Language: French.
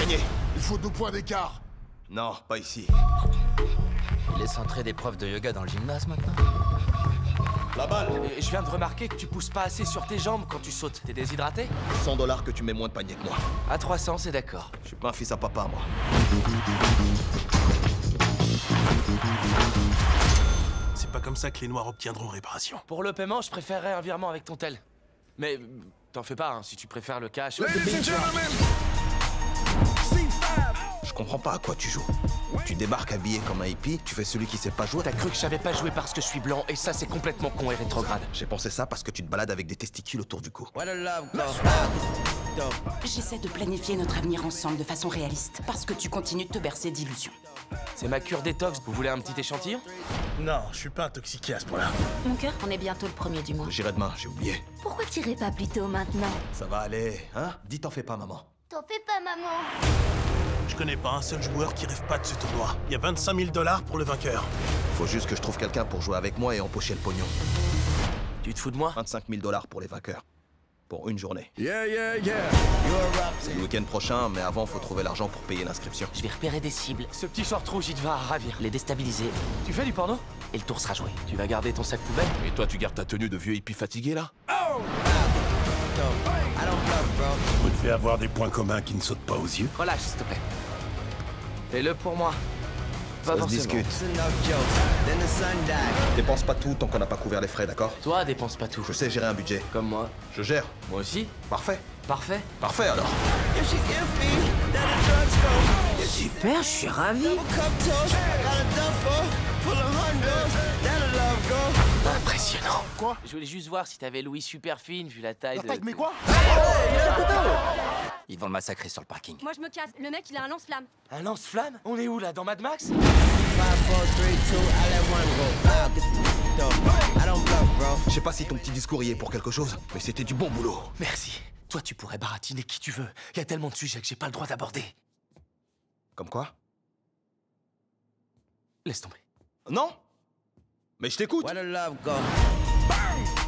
panier. Il faut 2 points d'écart. Non, pas ici. Il laisse entrer des profs de yoga dans le gymnase maintenant. La balle. Et je viens de remarquer que tu pousses pas assez sur tes jambes quand tu sautes. T'es déshydraté? 100 $ que tu mets moins de panier que moi. À 300, c'est d'accord. Je suis pas un fils à papa, moi. C'est pas comme ça que les Noirs obtiendront réparation. Pour le paiement, je préférerais un virement avec ton tel. Mais t'en fais pas, hein, si tu préfères le cash. Je comprends pas à quoi tu joues. Tu débarques habillé comme un hippie, tu fais celui qui sait pas jouer. T'as cru que je savais pas jouer parce que je suis blanc, et ça c'est complètement con et rétrograde. J'ai pensé ça parce que tu te balades avec des testicules autour du cou. J'essaie de planifier notre avenir ensemble de façon réaliste, parce que tu continues de te bercer d'illusions. C'est ma cure détox, vous voulez un petit échantillon? Non, je suis pas intoxiqué à ce point-là. Mon cœur, on est bientôt le 1er du mois. J'irai demain, j'ai oublié. Pourquoi t'irais pas plus tôt maintenant? Ça va aller, hein? Dis t'en fais pas, maman. T'en fais pas, maman. Je connais pas un seul joueur qui rêve pas de ce tournoi. Il y a 25 000 $ pour le vainqueur. Faut juste que je trouve quelqu'un pour jouer avec moi et empocher le pognon. Tu te fous de moi? 25 000 $ pour les vainqueurs. Pour une journée. Yeah, yeah, yeah. C'est le week-end prochain, mais avant, faut trouver l'argent pour payer l'inscription. Je vais repérer des cibles. Ce petit short rouge, il te va ravir. Les déstabiliser. Tu fais du porno? Et le tour sera joué. Tu vas garder ton sac poubelle? Et toi, tu gardes ta tenue de vieux hippie fatigué, là? Vous devez avoir des points communs qui ne sautent pas aux yeux. Relâche, s'il te plaît. Fais-le pour moi. Pas Ça se forcément. discute. Dépense pas tout tant qu'on n'a pas couvert les frais, d'accord? Toi, dépense pas tout. Je sais gérer un budget. Comme moi. Je gère. Moi aussi. Parfait. Parfait. Parfait, alors. Super, je suis ravi. Impressionnant. Quoi? Je voulais juste voir si t'avais Louis super fine vu la taille La de... taille, mais quoi? Ils vont le massacrer sur le parking. Moi, je me casse. Le mec, il a un lance-flamme. Un lance-flamme? On est où là? Dans Mad Max? Je sais pas si ton petit discours y est pour quelque chose, mais c'était du bon boulot. Merci. Toi, tu pourrais baratiner qui tu veux. Il y a tellement de sujets que j'ai pas le droit d'aborder. Comme quoi? Laisse tomber. Non? Mais je t'écoute. Where the love go?